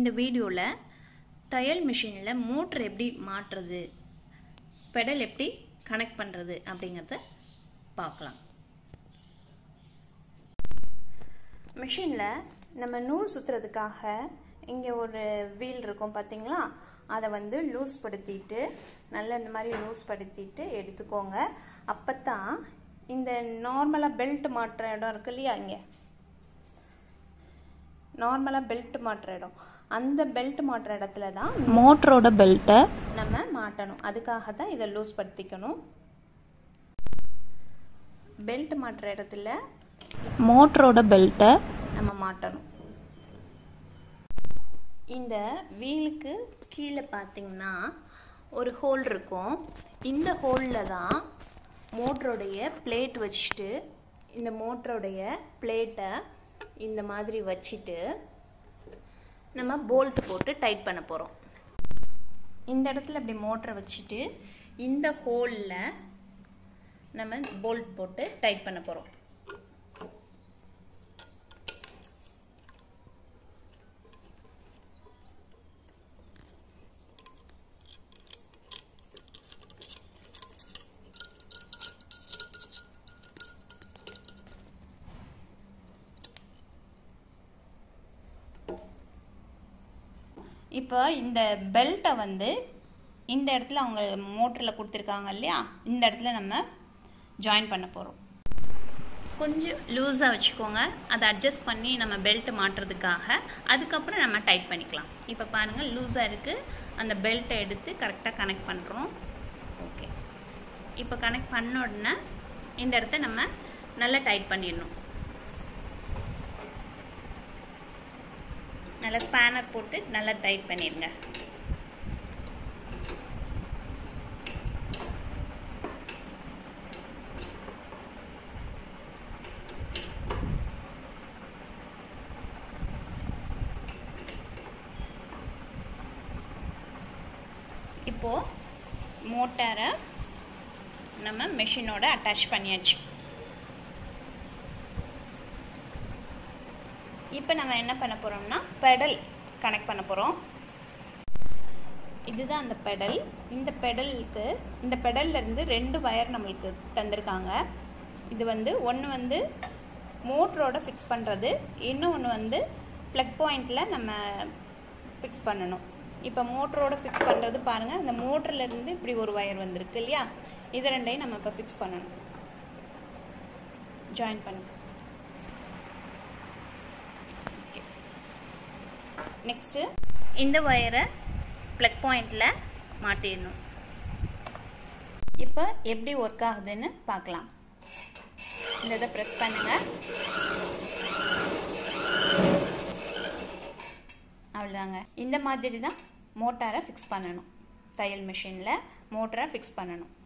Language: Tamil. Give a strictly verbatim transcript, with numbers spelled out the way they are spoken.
இந்த வீடியோவில் தையல் மிஷினில் மோட்டர் எப்படி மாற்றுறது, பெடல் எப்படி கனெக்ட் பண்ணுறது அப்படிங்கிறத பார்க்கலாம். மிஷினில் நம்ம நூல் சுற்றுறதுக்காக இங்கே ஒரு வீல் இருக்கும் பார்த்தீங்களா, அதை வந்து லூஸ் படுத்திட்டு நல்லா இந்த மாதிரி லூஸ் படுத்திட்டு எடுத்துக்கோங்க. அப்போ தான் இந்த நார்மலாக பெல்ட் மாட்டுற இடம் இருக்கு இல்லையா, இங்கே நார்மலாக பெல்ட் மாட்டுற இடம், அந்த பெல்ட் மாட்டுற இடத்துல தான் மோட்டரோட பெல்ட்டை நம்ம மாட்டணும். அதுக்காக தான் இதை லூஸ் படுத்திக்கணும். பெல்ட் மாட்டுற இடத்துல மோட்டரோட பெல்ட்டை நம்ம மாட்டணும். இந்த வீலுக்கு கீழே பார்த்தீங்கன்னா ஒரு ஹோல் இருக்கும். இந்த ஹோலில் தான் மோட்டருடைய பிளேட் வச்சுட்டு, இந்த மோட்டருடைய பிளேட்டை இந்த மாதிரி வச்சுட்டு நம்ம போல்ட் போட்டு டைட் பண்ண போகிறோம். இந்த இடத்துல இப்படி மோட்டரை வச்சுட்டு இந்த ஹோலில் நம்ம போல்ட் போட்டு டைட் பண்ண போகிறோம். இப்போ இந்த பெல்ட்டை வந்து இந்த இடத்துல அவங்க மோட்டரில் கொடுத்துருக்காங்க இல்லையா, இந்த இடத்துல நம்ம ஜாயின் பண்ண போகிறோம். கொஞ்சம் லூஸாக வச்சுக்கோங்க, அதை அட்ஜஸ்ட் பண்ணி நம்ம பெல்ட் மாட்டுறதுக்காக. அதுக்கப்புறம் நம்ம டைட் பண்ணிக்கலாம். இப்போ பாருங்கள், லூஸாக இருக்குது. அந்த பெல்ட்டை எடுத்து கரெக்டாக கனெக்ட் பண்ணுறோம். ஓகே, இப்போ கனெக்ட் பண்ண உடனே இந்த இடத்த நம்ம நல்லா டைட் பண்ணிடணும். நல்லா ஸ்பேனர் போட்டு நல்லா டைட் பண்ணிடுங்க. இப்போ மோட்டாரை நம்ம மெஷினோட அட்டாச் பண்ணியாச்சு. இப்போ நம்ம என்ன பண்ண போகிறோம்னா பெடல் கனெக்ட் பண்ண போகிறோம். இதுதான் அந்த பெடல். இந்த பெடலுக்கு இந்த பெடல்லேருந்து ரெண்டு வயர் நம்மளுக்கு தந்திருக்காங்க. இது வந்து ஒன்று வந்து மோட்டரோட ஃபிக்ஸ் பண்ணுறது, இன்னும் ஒன்று வந்து ப்ளக் பாயிண்டில் நம்ம ஃபிக்ஸ் பண்ணணும். இப்போ மோட்டரோட ஃபிக்ஸ் பண்ணுறது பாருங்கள், அந்த மோட்டர்லேருந்து இப்படி ஒரு வயர் வந்திருக்கு இல்லையா, இது ரெண்டையும் நம்ம இப்போ ஃபிக்ஸ் பண்ணணும். ஜாயின் பண்ணணும். நெக்ஸ்ட்டு இந்த வயரை ப்ளக் பாயிண்டில் மாட்டிடணும். இப்போ எப்படி ஒர்க் ஆகுதுன்னு பார்க்கலாம். இந்த இதை ப்ரெஸ் பண்ணுங்கள். அவ்வளோதாங்க. இந்த மாதிரி தான் மோட்டாரை ஃபிக்ஸ் பண்ணணும். தையல் மிஷினில் மோட்டரை ஃபிக்ஸ் பண்ணணும்.